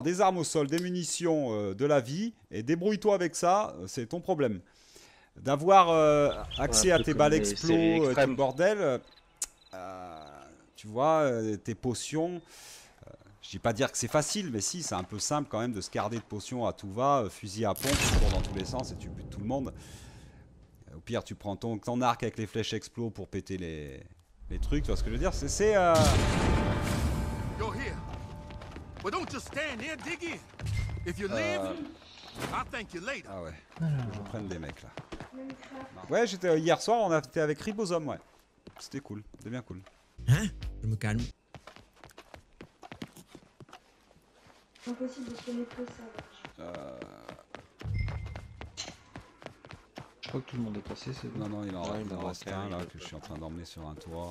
Des armes au sol, des munitions, de la vie, et débrouille-toi avec ça, c'est ton problème. D'avoir accès à tes balles explos, tout le bordel, tu vois, tes potions. Je dis pas dire que c'est facile, mais si, c'est un peu simple quand même de se garder de potions à tout va, fusil à pompe, tu cours dans tous les sens et tu butes tout le monde. Au pire, tu prends ton arc avec les flèches explos pour péter les trucs, tu vois ce que je veux dire? C'est Ah ouais, je prenne des mecs là. Ouais, j'étais hier soir, on a été avec Ribosome, ouais. C'était cool, c'était bien cool. Hein? Je me calme. Impossible de se connecter ça. Je crois que tout le monde est passé, c'est bon. Non, il en reste un là que je suis en train d'emmener sur un toit.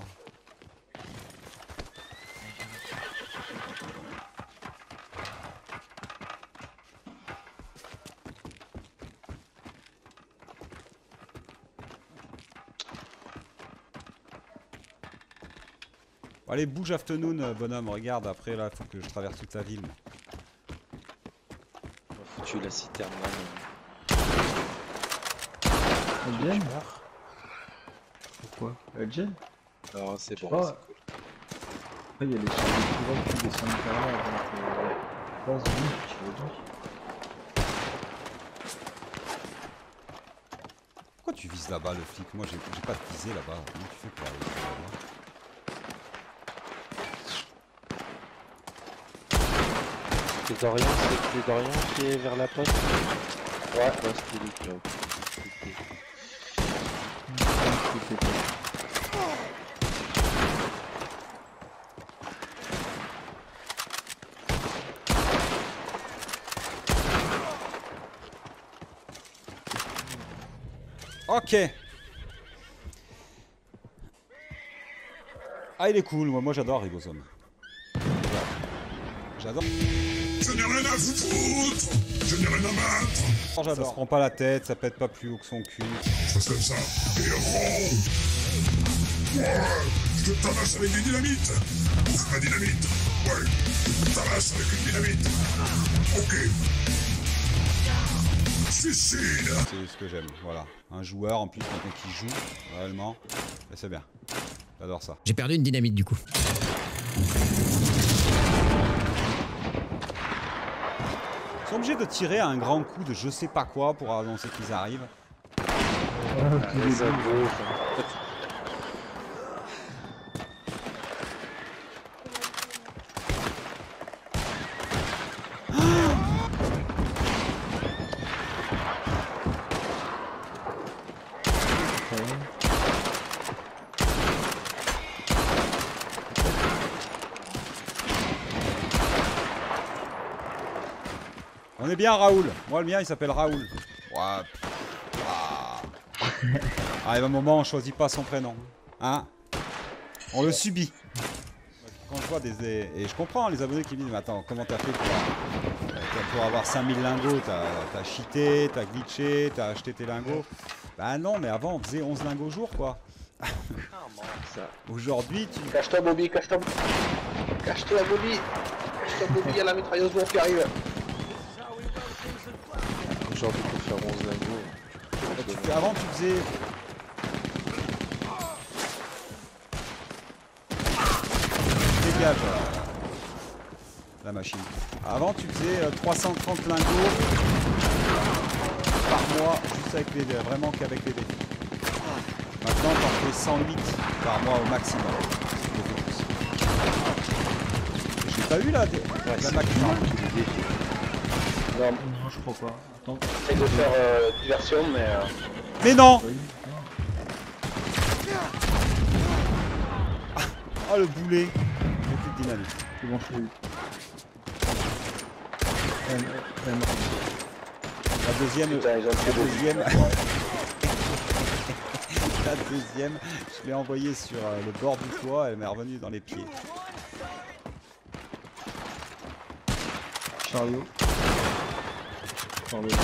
Bon, allez, bouge afternoon, bonhomme, regarde, après là, faut que je traverse toute la ville. On a foutu la citerne là. Elle gêne? Pourquoi? Elle gêne? Non, c'est bon. Après, il y a les chevaux qui descendent par là, donc pense vite, tu veux dire. Pourquoi tu vises là-bas, le flic? Moi, j'ai pas de visée là-bas. Comment tu fais pour aller là-bas? C'est Dorian qui est vers la poste? Ouais, c'était lui qui a Ok. Ah, il est cool, moi j'adore Ribosome. J'adore. Je n'ai rien à foutre. Je n'ai rien à battre. Ça se prend pas la tête, ça pète pas plus haut que son cul. Chose comme ça. Héros. Ouais. Je te tabasse avec des dynamites. Ouf, ma dynamite. Ouais. Je te tabasse avec une dynamite. Ok. Suicide. C'est ce que j'aime, voilà. Un joueur en plus, quelqu'un qui joue, réellement. Et c'est bien. J'adore ça. J'ai perdu une dynamite du coup. Ils sont obligés de tirer à un grand coup de je sais pas quoi pour annoncer qu'ils arrivent. les agros. On est bien Raoul. Moi le mien il s'appelle Raoul. Ouais. Arrive un moment on choisit pas son prénom. Hein? On le subit. Quand je vois des... Et je comprends les abonnés qui me disent mais attends comment t'as fait pour avoir 5000 lingots? T'as cheaté, t'as glitché, t'as acheté tes lingots. Bah non mais avant on faisait 11 lingots au jour quoi. Aujourd'hui tu... Cache-toi Bobby, cache-toi. Cache-toi Bobby. Cache-toi Bobby, il y a la mitrailleuse lourde qui arrive. Aujourd'hui pour faire 11 lingots. Avant tu faisais... Dégage la machine. Avant tu faisais 330 lingots par mois juste avec les dés, vraiment qu'avec les dés. Maintenant t'en fais 108 par mois au maximum. J'ai pas eu là la maximum. Non, je crois pas. Attends. j'essaie de faire diversion, mais. Mais non! Oh le boulet! J'ai plus de dynamite. C'est bon, je l'ai eu. La deuxième. Putain, ils ont fait La deuxième. La deuxième, je l'ai envoyée sur le bord du toit, elle m'est revenue dans les pieds. Chariot. Chariot.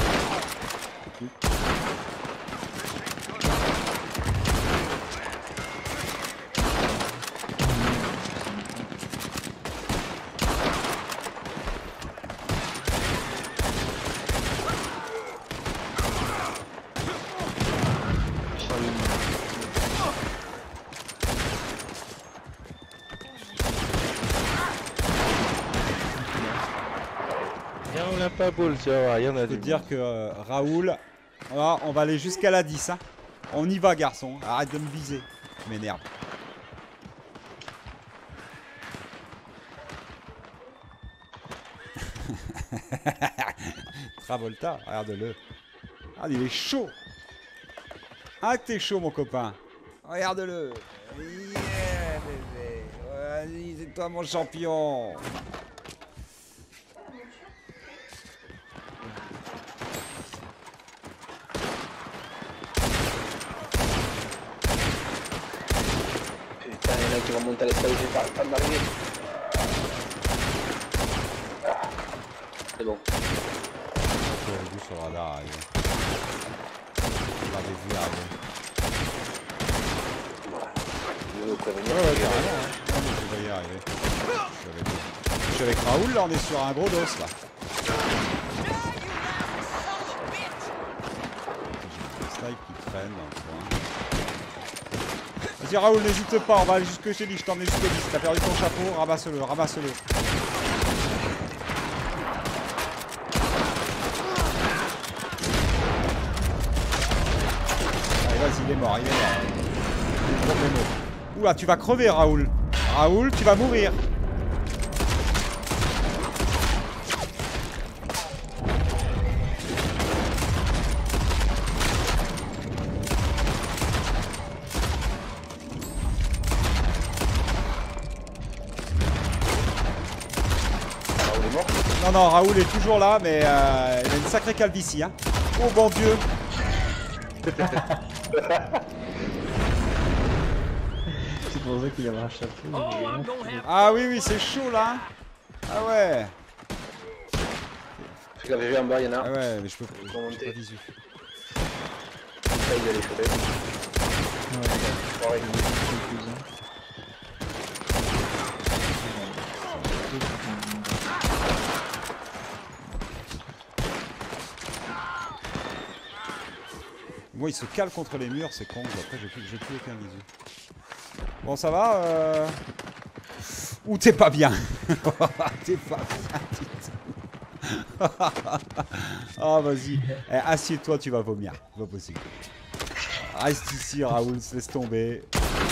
pas beau, tu vois, il y en a Je peux te dire que Raoul, voilà, on va aller jusqu'à la 10. Hein. On y va, garçon. Arrête de me viser. Tu m'énerves. Travolta, regarde-le. Regarde, il est chaud. Ah, que t'es chaud, mon copain. Regarde-le. Yeah, bébé. Vas-y, c'est toi, mon champion. Putain, il y en a qui vont monter à l'escalier, j'ai pas d'arriver. C'est bon. J'aurais vu sur le radar arriver. On l'avait vu arriver. Je veux prévenir. Ouais, carrément, hein. Non, mais je vais y arriver. Je suis avec Raoul, là, on est sur un gros dos, là. J'ai des snipes qui traînent dans le coin. Vas-y, Raoul, n'hésite pas, on va aller jusque chez lui, je t'emmène jusqu'au 10. T'as perdu ton chapeau, ramasse-le, ramasse-le. Allez, vas-y, il est mort, il est mort. Oula, tu vas crever, Raoul. Raoul, tu vas mourir. Raoul est mort. Non, non, Raoul est toujours là, mais il a une sacrée calvitie. Hein. Oh bon Dieu. C'est pour ça qu'il y avait un chapeau. Ah oui, oui, c'est chaud là. Ah ouais. Je l'avais vu en bas, il y en a Ah un. ouais, mais je peux monter. pas visu. Ça, il allait choper. Ouais, il y a quelques-uns. Moi, il se cale contre les murs, c'est con. Après, j'ai plus aucun visu. Bon, ça va Ou t'es pas bien. T'es pas bien du tout. Ah, vas-y. Eh, assieds-toi, tu vas vomir. C'est pas possible. Reste ici, Raoul, laisse tomber.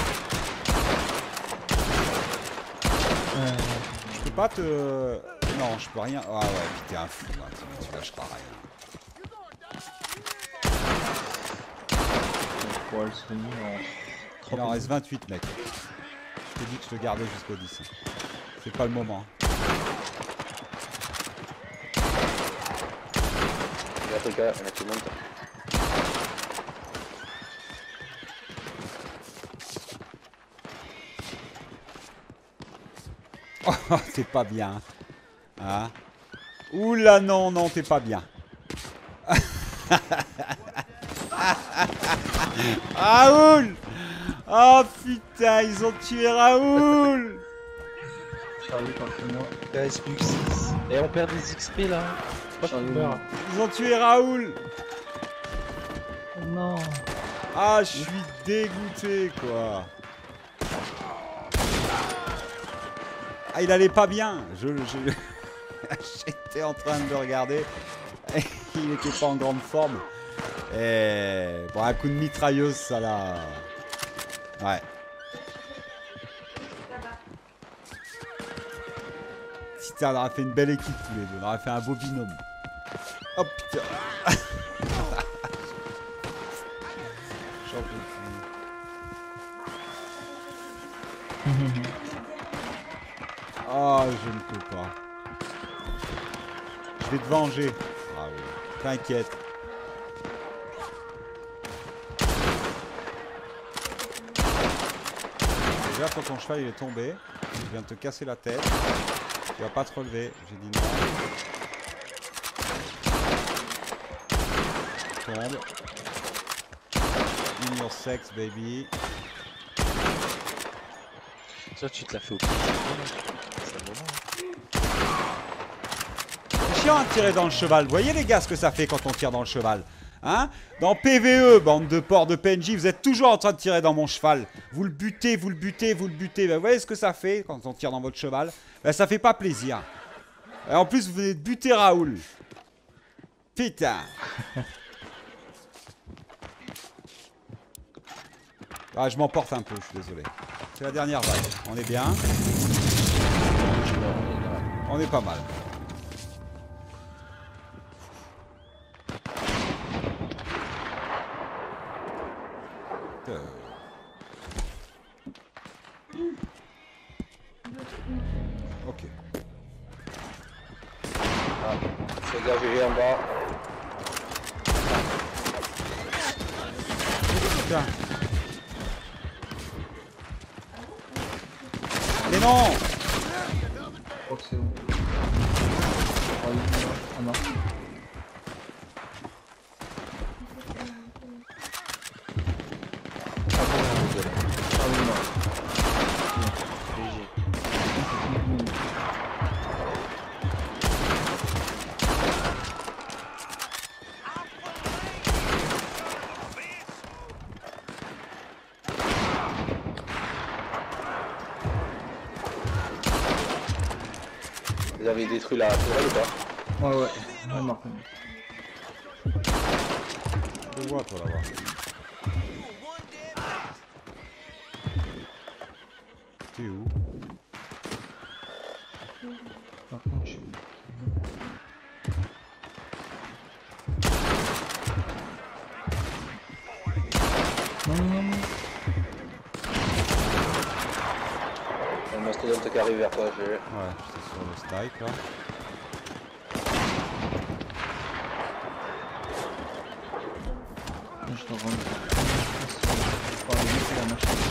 Je peux pas te... Non, je peux rien... Ah ouais, puis t'es un fou, hein. Tu lâcheras rien. On pourra le soigner en... Il en reste 28, mec. Je t'ai dit que je te gardais jusqu'au 10. C'est pas le moment. Il y a quelqu'un, il y en a qui montent. Oh, t'es pas bien. Hein? Oula, non, non, t'es pas bien. Raoul! Oh putain, ils ont tué Raoul! Charlie, contre moi. Il reste plus que 6. Et on perd des XP là. Pas Charlie, peur. Ils ont tué Raoul! Oh non. Ah, je suis dégoûté, quoi. Ah, il allait pas bien. J'étais en train de le regarder. Il était pas en grande forme. Et bon, un coup de mitrailleuse, ça l'a... Ouais. Putain, on aurait fait une belle équipe tous les deux. On aurait fait un beau binôme. Oh putain. J'en peux plus. Oh, je ne peux pas. Je vais te venger. Ah oui. T'inquiète. Déjà, quand ton cheval il est tombé, il vient de te casser la tête. Tu vas pas te relever. J'ai dit non. Tombe. In your sex, baby. Ça, tu te l'as fait au pied. C'est bon. C'est chiant de tirer dans le cheval. Vous voyez les gars ce que ça fait quand on tire dans le cheval, hein? Dans PVE, bande de porcs de PNJ, vous êtes toujours en train de tirer dans mon cheval. Vous le butez, vous le butez, vous le butez. Ben, vous voyez ce que ça fait quand on tire dans votre cheval? Ben, ça fait pas plaisir. Et en plus, vous venez de buter Raoul. Putain. Ah, je m'emporte un peu, je suis désolé. C'est la dernière vague. On est bien. On est pas mal. Ok. Ah, fais gaffe, GG en bas. Putain. Mais non! Je crois que c'est bon. Ah oui, ah non. Ah oui, non. Vous avez détruit la tourelle ou pas? Ouais, ouais. Ouais, non. Je te vois, toi, là-bas. T'es où? Par contre, je suis... Non, non, non. Un mastodonte qui arrive vers toi, GG. Ouais, j'étais sur le strike, là. Je te rends. Par la limite, la machine.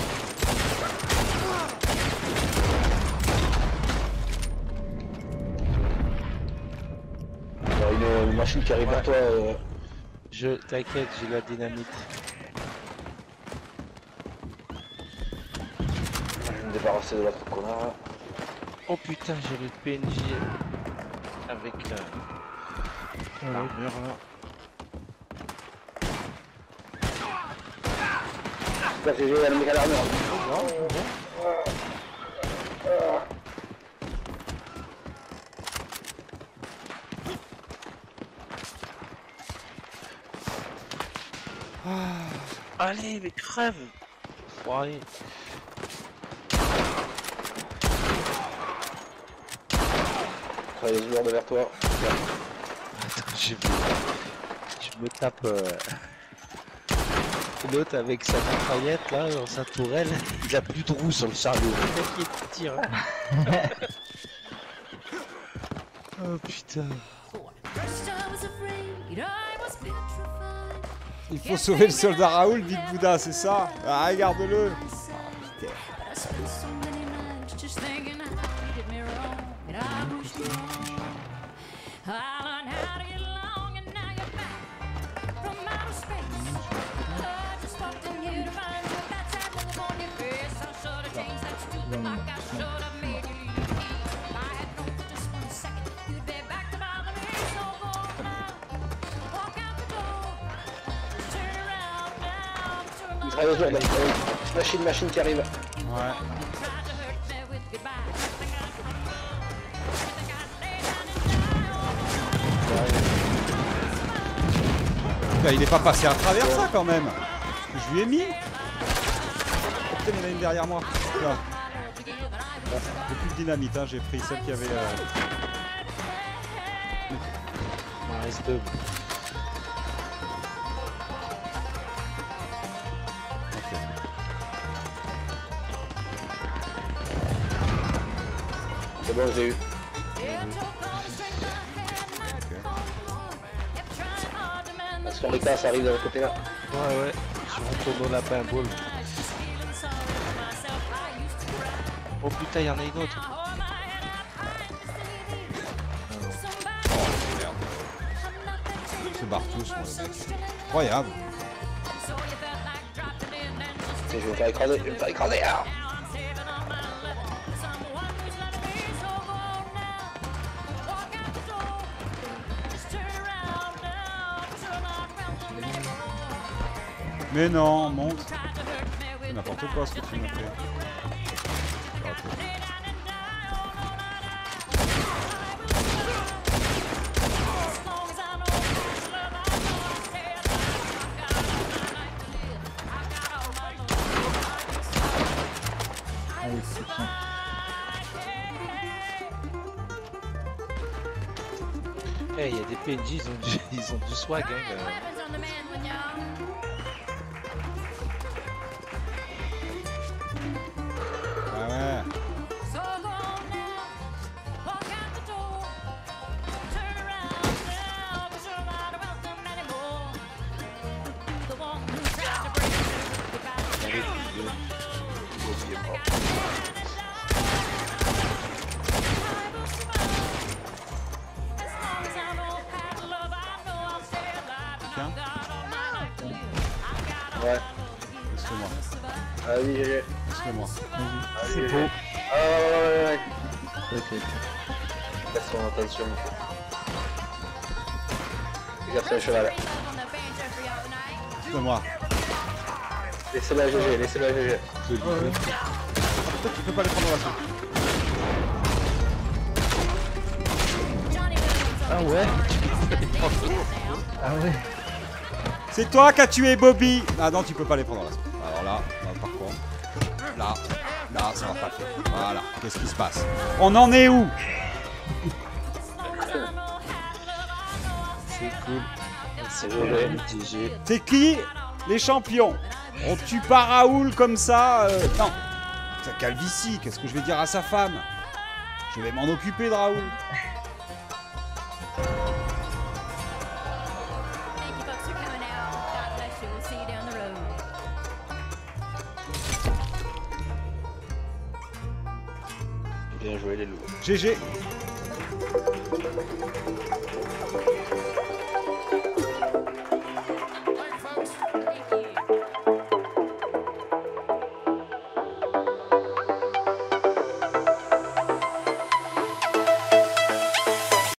Il y a une machine qui arrive vers toi. Je t'inquiète, j'ai la dynamite. Je vais me débarrasser de l'autre connard là. Oh putain, j'ai le PNJ avec l'armure là. Là, GG, il y a le mec à l'armure. Allez, mais crève! Ouais. Travailleuse lourde vers toi. Attends, je me tape l'autre avec sa mitraillette là dans sa tourelle. Il a plus de roue sur le chariot. Il tire. Oh putain. Il faut sauver le soldat Raoul, Big Bouddha, c'est ça? Ah, regarde-le! Travailleuse lourde. Machine qui arrive. Ouais. Putain, il est pas passé à travers ça quand même. Je lui ai mis. Putain, il y en a une derrière moi. Là. J'ai plus de dynamite, hein. J'ai pris celle qui avait. Il en reste deux. C'est bon, j'ai eu. Parce qu'on l'écart, ça arrive de l'autre côté là. Ouais, ouais. Je retourne au lapin ball. Oh putain, il y en a une autre. Se barre tous, moi, le mec. Incroyable. Je vais me faire écraser, ah. Mais non, monte. C'est n'importe quoi ce que tu me fais. Allez, c'est bien. Eh, il y a des PNJ, ils ont du swag, hein. Ah ouais. Tiens, Ouais. laisse-le-moi. Vas-y, GG. Laisse-le-moi. C'est beau. Ah ouais. Ok. Attention. Regarde sur le cheval. Laisse-le-moi. Laissez-la GG, laissez-la GG. Peut-être tu peux pas les prendre dans la soupe. Ah ouais. Ah ouais. C'est toi qui as tué Bobby. Ah non, tu peux pas les prendre dans la soupe. Alors là, par contre, là, ça va pas le faire. Voilà, qu'est-ce qui se passe? On en est où? C'est cool. C'est GG. GG. C'est qui les champions? On tue pas Raoul comme ça non. Ça calvitie, qu'est-ce que je vais dire à sa femme? Je vais m'en occuper de Raoul. Bien joué les loups. GG.